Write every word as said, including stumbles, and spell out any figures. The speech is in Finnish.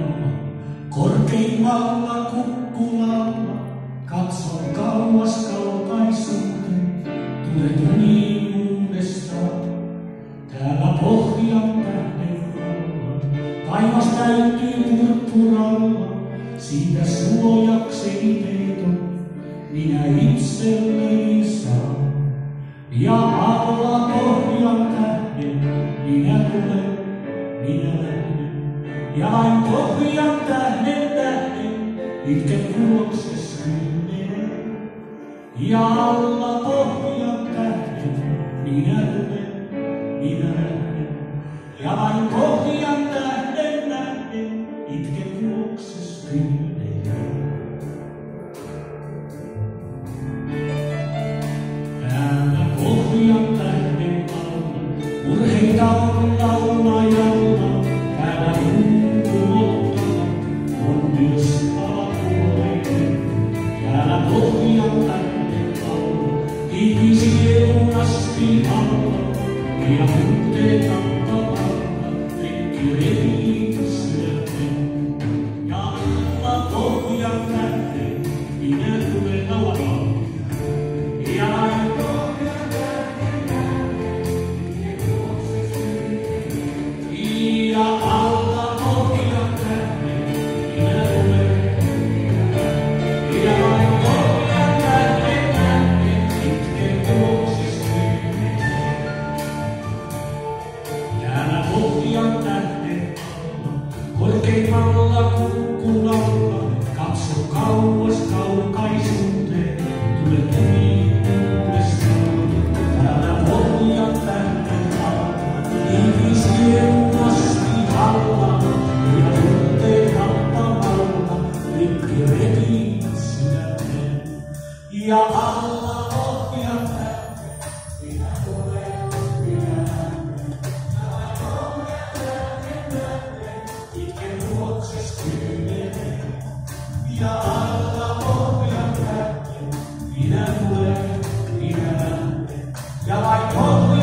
alla, korkeimmalla kukkulalla, katson kauas kaukaisuuteen, tulet uniin uudestaan. Täällä pohjan tähden alla, taivas täytyy purppuralla, siitä suojakseni peiton minä itselleni saan. Ja alla pohjan tähden minä tulen, minä lähden. Ja vain pohjan tähden tähden itken juokses kymmenen. Ja alla pohjan tähden minä tulen, minä lähden. Ja vain pohjan tähden tähden itken juokses kymmenen. Täällä pohjan tähden alla urheita on laulajalla. Täällä hunkumottava on myös alapuolinen. Täällä pohjan tähden alla ihmisielun asti alla. Ja tunteet tappavalla rikki repii sydämen. Ja alla pohjan tähden minä tulen laulamaan. Ja vain pohjan tähden tähden itken juokses kymmenen. Ja alla pohjan tähden minä tulen. Ja vain pohjan tähden tähden itken juokses kymmenen. Täällä pohjan tähden alla, korkeimmalla kukkulalla, katso kauas kaukaisuuteen, tulet uniin uudestaan. Täällä pohjan tähden alla, ihmisielun asti alla, ja tunteet tappamalla rikki repii sydämen. Ja alla pohjan tähden minä tulen, minä lähden. Ja alla pohjan tähden minä tulen, minä lähden. Ja vain pohjan